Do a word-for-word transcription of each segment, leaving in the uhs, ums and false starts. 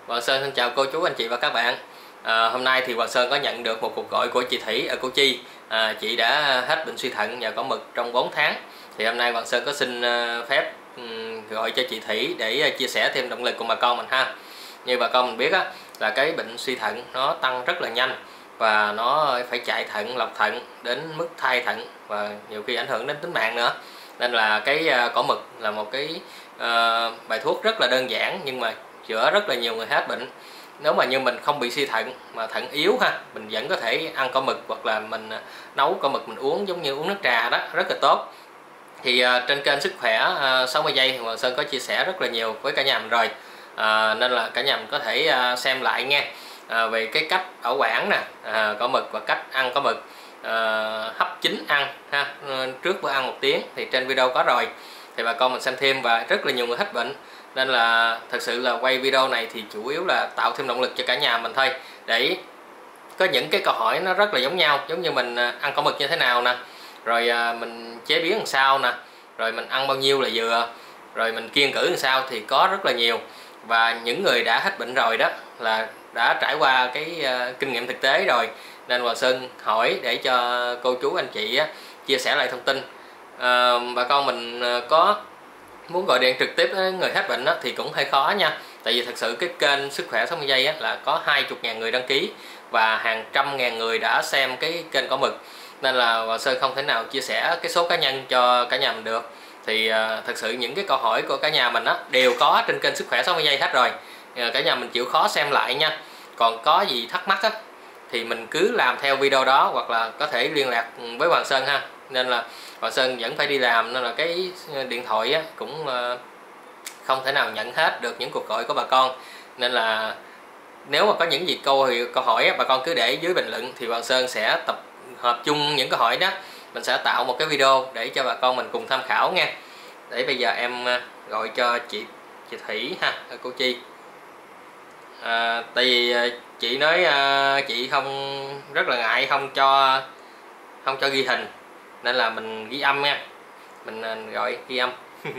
Hoàng Sơn xin chào cô chú anh chị và các bạn. À, hôm nay thì Hoàng Sơn có nhận được một cuộc gọi của chị Thủy ở Củ Chi. À, chị đã hết bệnh suy thận và có mực trong bốn tháng. Thì hôm nay Hoàng Sơn có xin phép um, gọi cho chị Thủy để chia sẻ thêm động lực của bà con mình ha. Như bà con mình biết á, là cái bệnh suy thận nó tăng rất là nhanh và nó phải chạy thận, lọc thận đến mức thay thận và nhiều khi ảnh hưởng đến tính mạng nữa. Nên là cái uh, cỏ mực là một cái uh, bài thuốc rất là đơn giản nhưng mà chữa rất là nhiều người hết bệnh. Nếu mà như mình không bị suy thận mà thận yếu ha, mình vẫn có thể ăn cỏ mực hoặc là mình nấu cỏ mực mình uống giống như uống nước trà đó, rất là tốt. Thì uh, trên kênh Sức Khỏe uh, sáu mươi giây thì Hoàng Sơn có chia sẻ rất là nhiều với cả nhà mình rồi, uh, nên là cả nhà mình có thể uh, xem lại nha, uh, về cái cách bảo quản nè, uh, cỏ mực và cách ăn cỏ mực, uh, hấp chín ăn ha, uh, trước bữa ăn một tiếng thì trên video có rồi, thì bà con mình xem thêm và rất là nhiều người hết bệnh. Nên là thật sự là quay video này thì chủ yếu là tạo thêm động lực cho cả nhà mình thôi, để có những cái câu hỏi nó rất là giống nhau, giống như mình ăn cỏ mực như thế nào nè, rồi mình chế biến làm sao nè, rồi mình ăn bao nhiêu là vừa, rồi mình kiêng cữ làm sao, thì có rất là nhiều. Và những người đã hết bệnh rồi đó là đã trải qua cái uh, kinh nghiệm thực tế rồi, nên Hoàng Sơn hỏi để cho cô chú anh chị uh, chia sẻ lại thông tin. Uh, bà con mình uh, có muốn gọi điện trực tiếp với người hết bệnh đó, thì cũng hơi khó nha, tại vì thật sự cái kênh Sức Khỏe sáu mươi giây á, là có hai mươi ngàn người đăng ký và hàng trăm ngàn người đã xem cái kênh cỏ mực, nên là Hoàng Sơn không thể nào chia sẻ cái số cá nhân cho cả nhà mình được. Thì uh, thật sự những cái câu hỏi của cả nhà mình á, đều có trên kênh Sức Khỏe sáu mươi giây hết rồi, uh, cả nhà mình chịu khó xem lại nha. Còn có gì thắc mắc á, thì mình cứ làm theo video đó hoặc là có thể liên lạc với Hoàng Sơn ha. Nên là Hoàng Sơn vẫn phải đi làm, nên là cái điện thoại á, cũng không thể nào nhận hết được những cuộc gọi của bà con. Nên là nếu mà có những gì câu câu hỏi á, bà con cứ để dưới bình luận thì Hoàng Sơn sẽ tập hợp chung những câu hỏi đó, mình sẽ tạo một cái video để cho bà con mình cùng tham khảo nha. Để bây giờ em gọi cho chị chị Thủy ha, ở Củ Chi. À, tại vì chị nói chị không, rất là ngại không cho không cho ghi hình, nên là mình ghi âm nha, mình gọi ghi âm.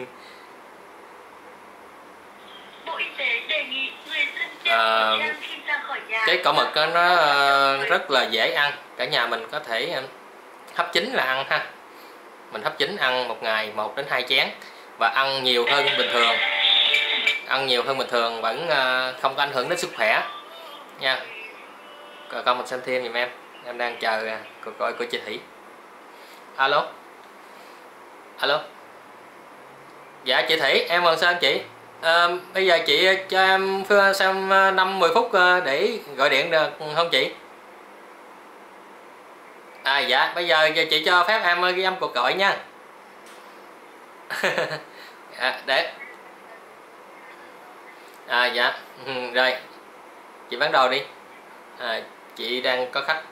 Bộ Y tế đề nghị người dân đeo à, khẩu trang khi ra khỏi nhà. Cái cỏ mực đó, nó rất là dễ ăn, cả nhà mình có thể hấp chín là ăn ha. Mình hấp chín ăn một ngày một đến hai chén và ăn nhiều hơn bình thường, ăn nhiều hơn bình thường vẫn không có ảnh hưởng đến sức khỏe nha. Con mình xem thêm giùm em, em đang chờ cuộc gọi của chị Thủy. Alo, alo, dạ chị Thủy, em Hoàng Sơn chị. À, bây giờ chị cho em xem năm mười phút để gọi điện được không chị? À dạ, bây giờ chị cho phép em ghi âm cuộc gọi nha. À, để à dạ, ừ, rồi chị bán đồ đi. À, chị đang có khách.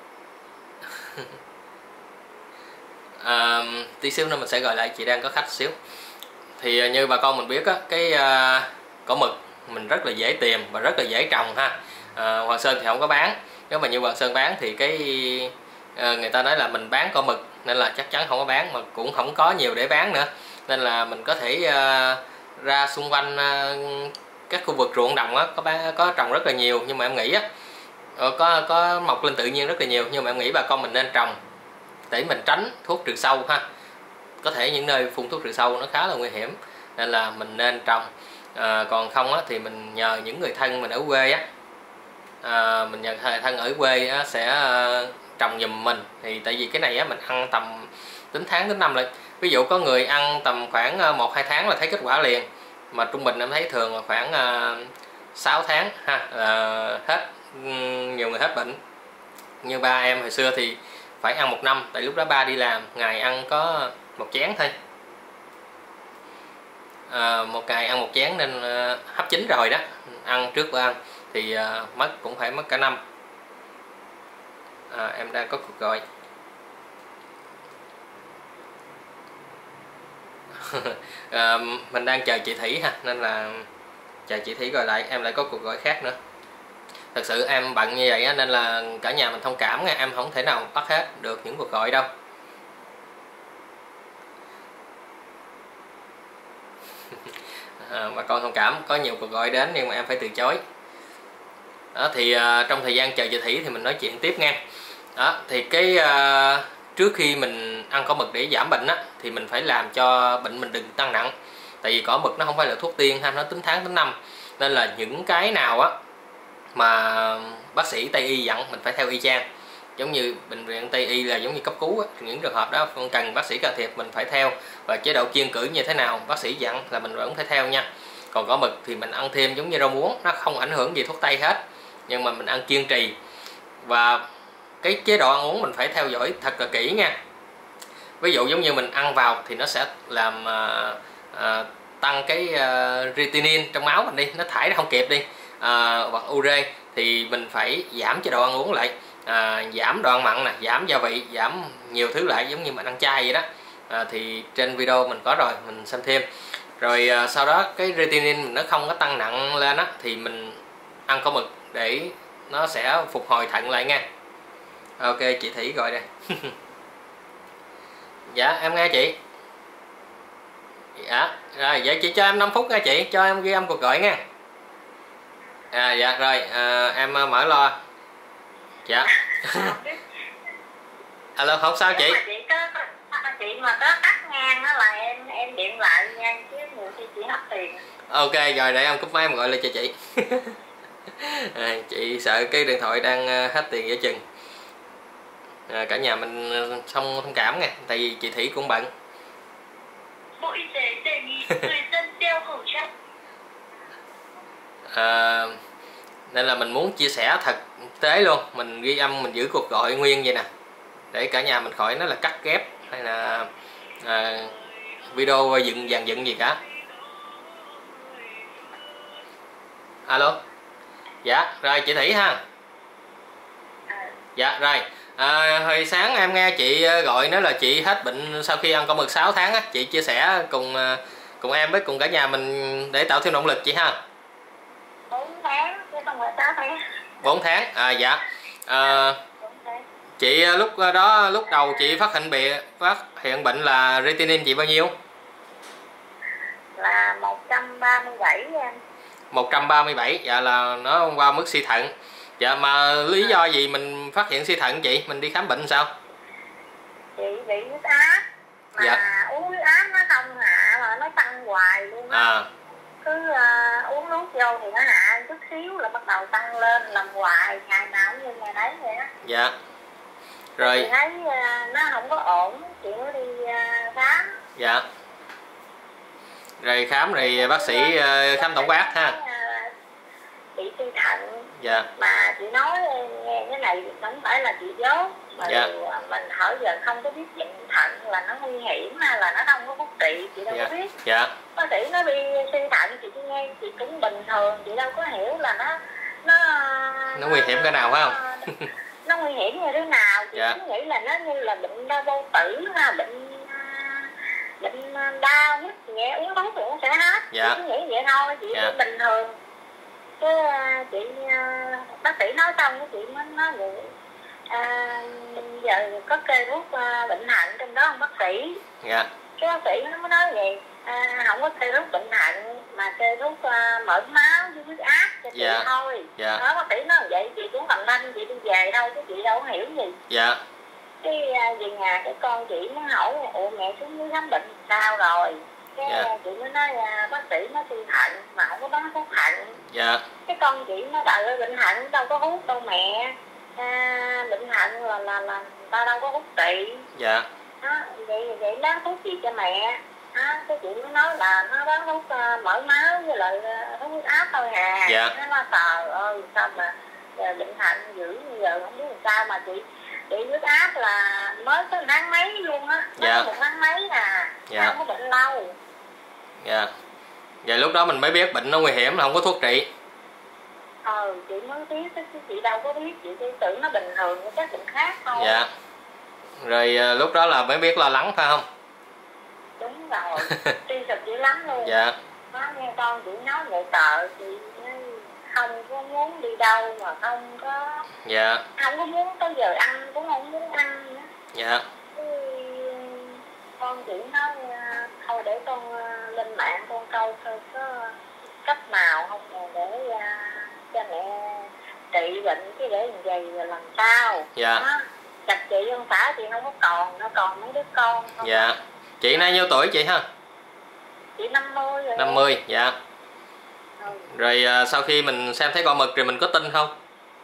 À, tí xíu nữa mình sẽ gọi lại, chị đang có khách xíu. Thì như bà con mình biết á, cái uh, cỏ mực mình rất là dễ tìm và rất là dễ trồng ha. À, Hoàng Sơn thì không có bán. Nếu mà như Hoàng Sơn bán thì cái uh, người ta nói là mình bán cỏ mực, nên là chắc chắn không có bán, mà cũng không có nhiều để bán nữa. Nên là mình có thể uh, ra xung quanh uh, các khu vực ruộng đồng á, có bán, có trồng rất là nhiều. Nhưng mà em nghĩ á, có có mọc lên tự nhiên rất là nhiều, nhưng mà em nghĩ bà con mình nên trồng để mình tránh thuốc trừ sâu ha. Có thể những nơi phun thuốc trừ sâu nó khá là nguy hiểm, nên là mình nên trồng. À, còn không á, thì mình nhờ những người thân mình ở quê á, à, mình nhờ thân ở quê á, sẽ trồng giùm mình. Thì tại vì cái này á, mình ăn tầm tính tháng đến năm lại. Ví dụ có người ăn tầm khoảng một hai tháng là thấy kết quả liền, mà trung bình em thấy thường là khoảng sáu tháng ha, là hết, nhiều người hết bệnh. Như ba em hồi xưa thì phải ăn một năm, tại lúc đó ba đi làm, ngày ăn có một chén thôi. À, một ngày ăn một chén nên uh, hấp chín rồi đó, ăn trước bữa ăn thì uh, mất cũng phải mất cả năm. À, em đang có cuộc gọi. À, mình đang chờ chị Thủy ha, nên là chờ chị Thủy gọi lại, em lại có cuộc gọi khác nữa. Thật sự em bận như vậy á, nên là cả nhà mình thông cảm nha, em không thể nào bắt hết được những cuộc gọi đâu. À, bà con thông cảm, có nhiều cuộc gọi đến nhưng mà em phải từ chối. Đó thì uh, trong thời gian chờ chị Thủy thì mình nói chuyện tiếp nha. Đó thì cái uh, trước khi mình ăn cỏ mực để giảm bệnh á, thì mình phải làm cho bệnh mình đừng tăng nặng. Tại vì cỏ mực nó không phải là thuốc tiên ha, nó tính tháng tính năm, nên là những cái nào á mà bác sĩ Tây y dặn mình phải theo y chang. Giống như bệnh viện Tây y là giống như cấp cứu á, những trường hợp đó cần bác sĩ can thiệp mình phải theo, và chế độ kiêng cữ như thế nào bác sĩ dặn là mình vẫn phải theo nha. Còn cỏ mực thì mình ăn thêm giống như rau muống, nó không ảnh hưởng gì thuốc tây hết, nhưng mà mình ăn kiêng trì. Và cái chế độ ăn uống mình phải theo dõi thật là kỹ nha. Ví dụ giống như mình ăn vào thì nó sẽ làm uh, uh, tăng cái uh, creatinine trong máu mình đi, nó thải ra không kịp đi, uh, hoặc ure, thì mình phải giảm chế độ ăn uống lại, uh, giảm đồ ăn mặn nè, giảm gia vị, giảm nhiều thứ lại, giống như mình ăn chay vậy đó. Uh, thì trên video mình có rồi, mình xem thêm. Rồi uh, sau đó cái creatinine mình nó không có tăng nặng lên á, thì mình ăn cỏ mực để nó sẽ phục hồi thận lại nha. Ok, chị Thủy gọi đây. Dạ em nghe chị. Dạ rồi, vậy chị cho em năm phút nha chị, cho em ghi âm cuộc gọi nha. À dạ rồi, à, em mở lo. Dạ. Alo, không sao chị. Chị có chị mà có cắt ngang đó là em em điện lại nha, chứ nhiều khi chị hết tiền. Ok rồi, để em cúp máy em gọi lại cho chị. À, chị sợ cái điện thoại đang hết tiền giữa chừng. À, cả nhà mình xong thông cảm nha, tại vì chị Thủy cũng bận. Bộ Y tế đề nghị người dân đeo khẩu trang. À, nên là mình muốn chia sẻ thật tế luôn, mình ghi âm mình giữ cuộc gọi nguyên vậy nè, để cả nhà mình khỏi nói là cắt ghép hay là à, video dựng dàn dựng gì cả. Alo. Dạ rồi chị Thủy ha. Dạ rồi. À, hồi sáng em nghe chị gọi nói là chị hết bệnh sau khi ăn cỏ mực sáu tháng á, chị chia sẻ cùng cùng em với cùng cả nhà mình để tạo thêm động lực chị ha. bốn tháng chứ không phải sáu tháng. bốn tháng. À dạ. À, chị lúc đó lúc đầu chị phát hiện bị phát hiện bệnh là creatinine chị bao nhiêu? Là một trăm ba mươi bảy em. một trăm ba mươi bảy. Dạ là nó qua mức suy thận. Dạ mà lý do gì mình phát hiện suy thận chị? Mình đi khám bệnh sao? Chị bị huyết áp mà dạ. Uống huyết áp nó không hạ mà nó tăng hoài luôn á. À. Cứ uh, uống nước vô thì nó hạ chút xíu là bắt đầu tăng lên, làm hoài, ngày nào cũng như ngày đấy vậy á. Dạ. Rồi chị thấy uh, nó không có ổn, chị mới đi uh, khám. Dạ. Rồi khám rồi bác sĩ uh, khám tổng quát ha. Bị suy thận. Dạ. Mà chị nói nghe cái này không phải là chị dốt, mà dạ. Mình hỏi giờ không có biết bệnh thận là nó nguy hiểm hay là nó không có thuốc trị, chị đâu dạ. có biết. Dạ. Bác sĩ nó đi suy thận chị chỉ nghe chị cũng bình thường, chị đâu có hiểu là nó nó nó nguy hiểm cái nào phải không? Nó nguy hiểm như thế nào, chị dạ. cứ nghĩ là nó như là bệnh đau bao tử ha, bệnh bệnh đau nhức nhẹ uống thuốc thì nó sẽ hết. Dạ. Chị cứ nghĩ vậy thôi, chị dạ. bình thường. Cái chị bác sĩ nói xong cái chị mới nói vậy, à, giờ có kê thuốc uh, bệnh thận trong đó không bác sĩ? Dạ. Cái bác sĩ nó mới nói vậy, à, không có kê thuốc bệnh thận mà kê thuốc uh, mỡ máu với huyết áp cho chị dạ. thôi. Dạ. Đó, bác sĩ nói vậy chị cũng cầm thanh chị đi về thôi chứ chị đâu có hiểu gì. Dạ. Cái uh, về nhà cái con chị mới hỏi, ủa mẹ xuống dưới khám bệnh sao rồi? Cái yeah. chị mới nói là bác sĩ nó suy thận mà không có bán thuốc thận. Yeah. Cái con chị nó đợi ơi bệnh thận đâu có hút đâu mẹ, à, bệnh thận là là là ta đâu có hút trị. Dạ. Đó, vậy vậy bán thuốc gì cho mẹ? Đó, cái chị mới nói là nó bán thuốc uh, mỡ máu với lại uh, thuốc huyết áp thôi à. Dạ. Nó nói trời ơi sao mà giờ bệnh thận dữ như giờ không biết làm sao mà chị chị huyết áp là mới có tháng mấy luôn á, mới dạ. một tháng mấy à, dạ. không có bệnh lâu. Dạ. Vậy lúc đó mình mới biết bệnh nó nguy hiểm là không có thuốc trị. Ờ, chị mới biết chứ chị đâu có biết, chị chỉ tưởng nó bình thường như các bệnh khác thôi. Dạ. Rồi lúc đó là mới biết lo lắng phải không? Đúng rồi, suy sụp dữ lắm luôn. Dạ. Nó nghe con chị nói vậy tợ, chị không có muốn đi đâu mà không có. Dạ. Không có muốn tới giờ ăn cũng không muốn ăn nữa. Dạ. Con chỉ nói thôi để con lên mạng con câu thôi có cách nào không để cho mẹ bệnh chứ để làm gì rồi làm sao. Dạ. Đó. Chặt chị ông xã chị không có còn, nó còn mấy đứa con không. Dạ. Chị nay nhiêu tuổi chị ha? Chị năm mươi rồi. năm mươi, dạ. Ừ. Rồi à, sau khi mình xem thấy con mực rồi mình có tin không?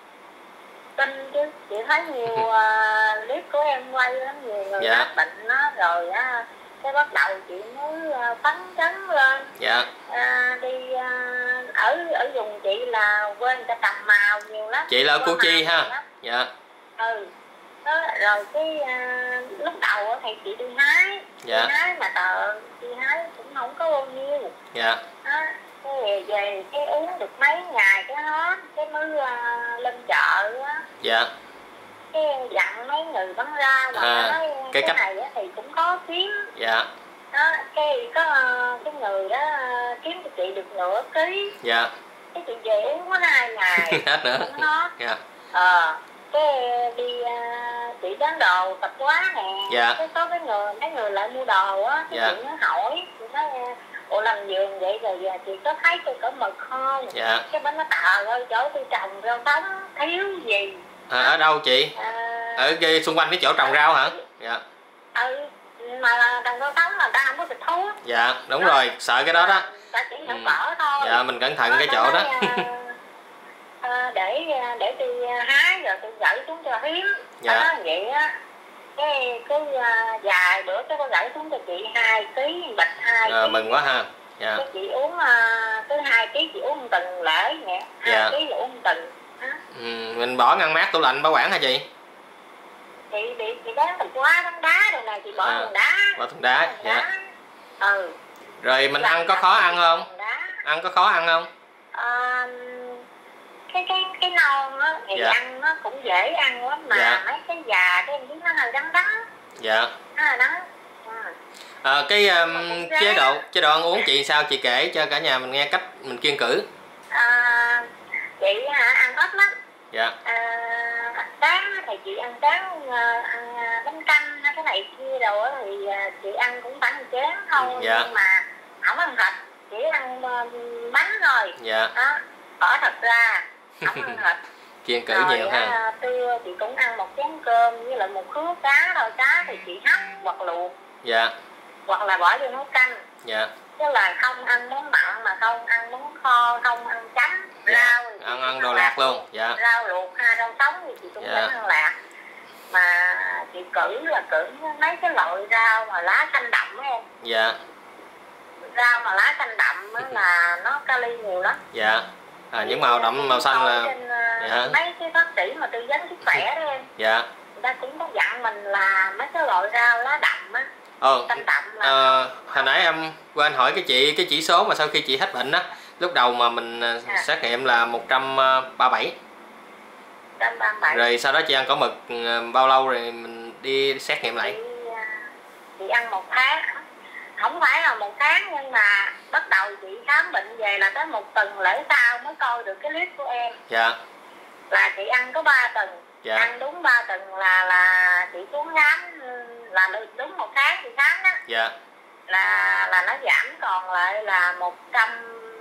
Tin chứ, chị thấy nhiều uh, clip của em quay lắm, nhiều người dạ. mắc bệnh đó, rồi á, cái bắt đầu chị mới uh, phấn chấn lên. Dạ. À, đi uh, ở ở vùng chị là quên người ta trồng màu nhiều lắm. Chị là ở Củ Chi ha? Dạ. Ừ. Đó, rồi cái uh, lúc đầu thì chị đi hái, dạ. đi hái mà tờ chị hái cũng không có bao nhiêu. Dạ. Đó, cái về cái uống được mấy ngày cái hết, cái mới uh, lên chợ á. Dạ. Cái dặn mấy người bán rau mà à, nói cái, cái cách... này thì cũng có kiếm. Dạ. Đó, cái có uh, cái người đó uh, kiếm cho chị được nửa ký. Dạ. Cái chị về uống có hai ngày hết nữa. Cũng hết. Dạ. Ờ, cái đi uh, chị bán đồ tập quá nè. Dạ. Cái có cái người mấy người lại mua đồ á, cái dạ. chị nó hỏi, chị nói ủa làm vườn vậy rồi giờ chị có thấy tôi cỡ mực không? Dạ. Cái bánh nó tờ ơi, chỗ tôi trồng rau sống thiếu gì. À, ở đâu chị? À, ở cái xung quanh cái chỗ trồng rau hả? Dạ. Ừ, mà trồng rau sống là ta không có xịt thuốc. Dạ, đúng đó. Rồi, sợ cái đó đó. Ta chỉ ừ. cỡ thôi. Dạ, mình cẩn thận đó, cái chỗ đó. À, để để tôi hái rồi tôi gửi xuống cho Hiếm. Dạ. Đó, vậy á. Cái cứ uh, vài bữa cái có gửi xuống cho chị hai ký bịch hai. À, mừng quá ha. Dạ. Cái chị uống uh, cứ hai ký chị uống một tuần lễ nè, hai dạ. ký là uống một tuần. Ừ, mình bỏ ngăn mát tủ lạnh bảo quản hả chị? Chị bị chị bán thùng quá đá đá rồi này, chị bỏ à, thùng đá. Bỏ thùng đá, thùng dạ. Đá. Ừ. Rồi mình ăn có khó ăn không? Ăn có khó ăn không? À, cái cái cái non á thì dạ. ăn nó cũng dễ ăn lắm mà dạ. mấy cái già cái em biết nó hơi đắng đắng. Dạ. Nó hơi đắng. À. À, cái um, chế độ chế độ ăn uống chị sao chị kể cho cả nhà mình nghe cách mình kiêng cữ. À, chị hả ăn ít lắm. Dạ. À, sáng thì chị ăn sáng ăn bánh canh cái này kia đồ thì chị ăn cũng khoảng một chén thôi. Dạ. Nhưng mà không ăn thịt, chỉ ăn bánh thôi. Dạ. Đó, bỏ thịt ra, không ăn thịt. Kiêng cữ nhiều à, ha. Trưa chị cũng ăn một chén cơm với lại một khứa cá thôi, cá thì chị hấp hoặc luộc. Dạ. Hoặc là bỏ vô nấu canh. Dạ. Chứ là không ăn món mặn mà không ăn món kho, không ăn chấm, dạ. Rau thì ăn ăn đồ lạc luôn. Dạ. Rau luộc ha, rau sống thì chị cũng dạ. ăn lạc. Mà chị cử là cử mấy cái loại rau mà lá xanh đậm á em. Dạ. Rau mà lá xanh đậm á là nó kali nhiều lắm. Dạ. À, những màu đậm màu xanh là trên, dạ. mấy cái bác sĩ mà tư vấn sức khỏe đó em. Dạ. Người ta cũng có dặn mình là mấy cái loại rau lá đậm á. Ờ, xanh đậm là à, hồi nãy em quên hỏi cái chị cái chỉ số mà sau khi chị hết bệnh á, lúc đầu mà mình à. xét nghiệm là một trăm ba mươi bảy. Rồi sau đó chị ăn cỏ mực bao lâu rồi mình đi xét nghiệm lại? Chị, chị ăn một tháng, không phải là một tháng nhưng mà bắt đầu chị khám bệnh về là tới một tuần lễ sau mới coi được cái clip của em. Dạ. Là chị ăn có ba tuần. Dạ. Ăn đúng ba tuần là là chị xuống khám là được đúng một tháng chị khám đó. Dạ. Là là nó giảm còn lại là một trăm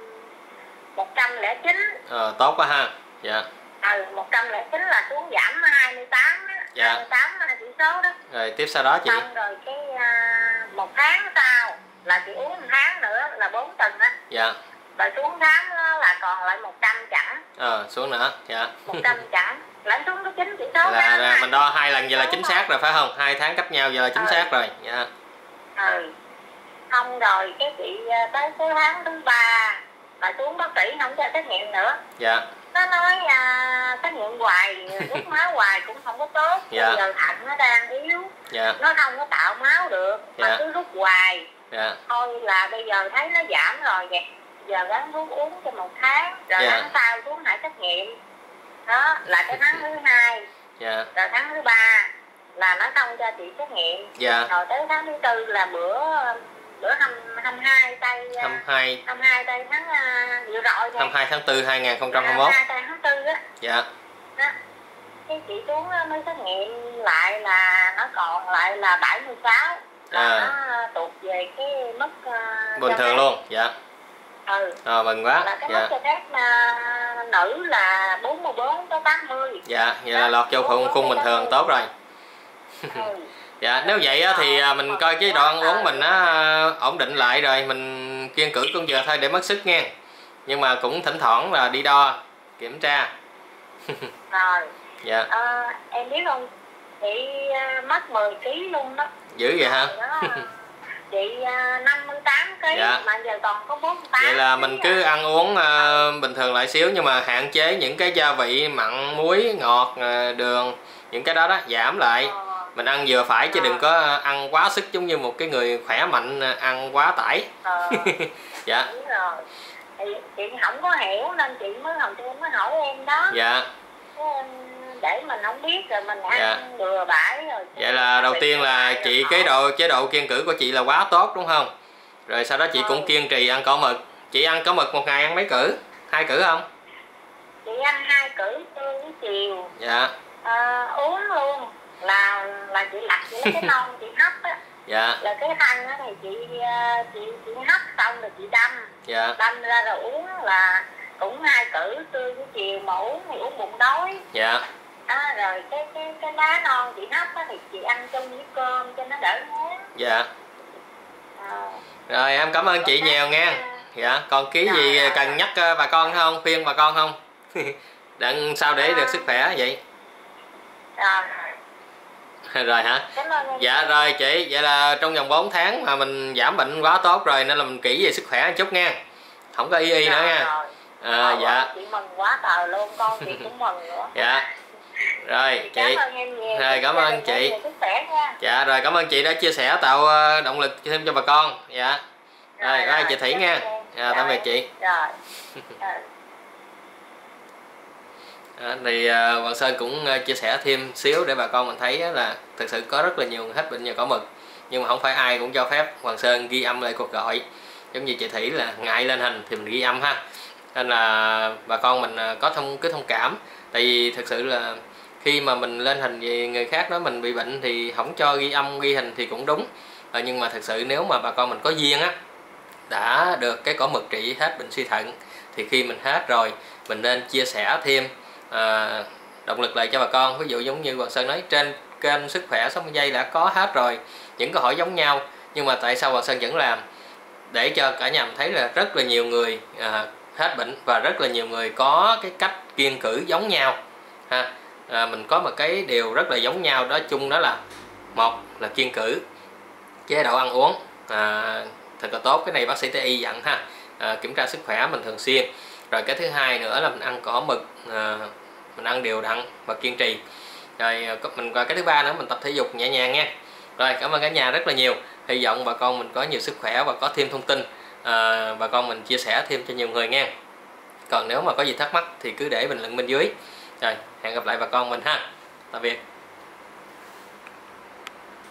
một trăm lẻ chín. Ờ, tốt quá ha. Dạ. Ừ, một trăm lẻ chín là xuống giảm hai mươi tám đó. Dạ. hai mươi tám là chỉ số đó. Rồi tiếp sau đó chị. Xong rồi cái uh, một tháng sau là chị uống một tháng nữa là bốn tuần á. Dạ. Rồi xuống tháng đó là còn lại một trăm chẵn. Ờ, xuống nữa. Dạ. một trăm chẵn. Lại xuống có chín chỉ số là, là mình đo hai lần vậy là chính xác rồi phải không? Hai tháng cách nhau vậy là chính ừ. xác rồi. Dạ. Ừ. Xong rồi cái chị tới cái tháng thứ ba là xuống bác sĩ không cho xét nghiệm nữa. Dạ. Nó nói à, xét nghiệm hoài, rút máu hoài cũng không có tốt. Dạ. Bây giờ thận nó đang yếu. Dạ. Nó không có tạo máu được. Dạ. Mà cứ rút hoài. Dạ. Thôi là bây giờ thấy nó giảm rồi vậy. Giờ gắng thuốc uống cho một tháng. Rồi dạ. tháng sau xuống hãy xét nghiệm. Đó là cái tháng thứ hai. Dạ. Rồi tháng thứ ba là nó không cho chị xét nghiệm. Dạ. Rồi tới tháng thứ tư là bữa bữa hai mươi hai tây hai mươi hai hai mươi hai tây tháng uh, vừa rồi hai mươi hai tháng tư hai nghìn không trăm hai mươi mốt. hai mươi hai tháng tư á. Dạ. Đó. Cái chị xuống mới xét nghiệm lại là nó còn lại là bảy mươi sáu. Là à. Nó tụt về cái mức uh, bình thường luôn. Dạ. Ừ. À, mừng quá. Là cái dạ. mức cho phép uh, nữ là bốn mươi bốn tới tám mươi. Dạ, vậy là lọt vô khung, khung bình thường tốt rồi. Ừ. Dạ, nếu vậy á, thì mình coi chế độ ăn uống mình nó ổn định lại rồi mình kiêng cữ con vừa thôi để mất sức nha. Nhưng mà cũng thỉnh thoảng là đi đo kiểm tra. Rồi. Dạ. À, em biết không, chị mất mười ký luôn đó. Dữ vậy hả? Đó, chị năm mươi tám ký. Dạ. Mà giờ còn có bốn mươi tám. Vậy là mình cứ ăn uống uh, bình thường lại xíu, nhưng mà hạn chế những cái gia vị mặn, muối, ngọt, uh, đường, những cái đó đó giảm lại. Ờ. Mình ăn vừa phải chứ ờ. đừng có ăn quá sức giống như một cái người khỏe mạnh ăn quá tải. Ờ. Dạ. Đúng rồi. Thì chị không có hiểu nên chị mới hồi chị mới hỏi em đó. Dạ. Để mình không biết rồi mình ăn dạ. bừa bãi rồi. Vậy là đầu tiên là chị cái độ chế độ kiêng cữ của chị là quá tốt đúng không? Rồi sau đó chị ừ. cũng kiên trì ăn cỏ mực. Chị ăn cỏ mực một ngày ăn mấy cữ? Hai cữ không? Chị ăn hai cữ trưa với chiều. Dạ. À, uống luôn là là chị lặt chị lấy cái non chị hấp á. Dạ. Là cái khăn đó thì chị chị chị hấp xong rồi chị đâm. Dạ. Đâm ra rồi uống là cũng hai cữ trưa với chiều, mà uống thì uống bụng đói. Dạ. À, rồi cái cái cái lá non chị hấp á thì chị ăn chung với cơm cho nó đỡ ngán. Dạ. À. Rồi em cảm ơn chị nhiều nha. Dạ, còn ký gì rồi, cần rồi. nhắc bà con không, khuyên bà con không? Đặng sao để à. được sức khỏe vậy? Rồi. Rồi hả? Dạ rồi chị, vậy là trong vòng bốn tháng mà mình giảm bệnh quá tốt rồi, nên là mình kỹ về sức khỏe một chút nha. Không có y y nữa nha. Rồi. À, dạ. Chị mừng quá trời luôn, con chị cũng mừng nữa. Dạ. Rồi chị. Cảm ơn em nhiều. Rồi cảm ơn chị. Dạ rồi cảm ơn chị đã chia sẻ tạo động lực thêm cho bà con. Dạ. Rồi, rồi, rồi chị Thủy nha. Dạ, tạm biệt chị. Rồi. À, thì uh, Hoàng Sơn cũng uh, chia sẻ thêm xíu để bà con mình thấy uh, là thực sự có rất là nhiều người hết bệnh nhờ cỏ mực, nhưng mà không phải ai cũng cho phép Hoàng Sơn ghi âm lại cuộc gọi. Giống như chị Thủy là ngại lên hình thì mình ghi âm ha, nên là bà con mình uh, có thông cứ thông cảm, tại vì thực sự là khi mà mình lên hình về người khác nói mình bị bệnh thì không cho ghi âm ghi hình thì cũng đúng. À, nhưng mà thực sự nếu mà bà con mình có duyên á, đã được cái cỏ mực trị hết bệnh suy thận, thì khi mình hết rồi mình nên chia sẻ thêm à, động lực lại cho bà con. Ví dụ giống như Hoàng Sơn nói, trên kênh Sức Khỏe sáu mươi giây đã có hết rồi, những câu hỏi giống nhau, nhưng mà tại sao Hoàng Sơn vẫn làm? Để cho cả nhà mình thấy là rất là nhiều người à, hết bệnh, và rất là nhiều người có cái cách kiêng cữ giống nhau ha. À, mình có một cái điều rất là giống nhau đó chung, đó là một là kiêng cữ, chế độ ăn uống à, thật là tốt. Cái này bác sĩ Tây y dặn ha, à, kiểm tra sức khỏe mình thường xuyên. Rồi cái thứ hai nữa là mình ăn cỏ mực, à, mình ăn đều đặn và kiên trì. Rồi mình qua cái thứ ba nữa, mình tập thể dục nhẹ nhàng nha. Rồi cảm ơn cả nhà rất là nhiều, hy vọng bà con mình có nhiều sức khỏe và có thêm thông tin, à, bà con mình chia sẻ thêm cho nhiều người nha. Còn nếu mà có gì thắc mắc thì cứ để bình luận bên dưới. Rồi hẹn gặp lại bà con mình ha, tạm biệt.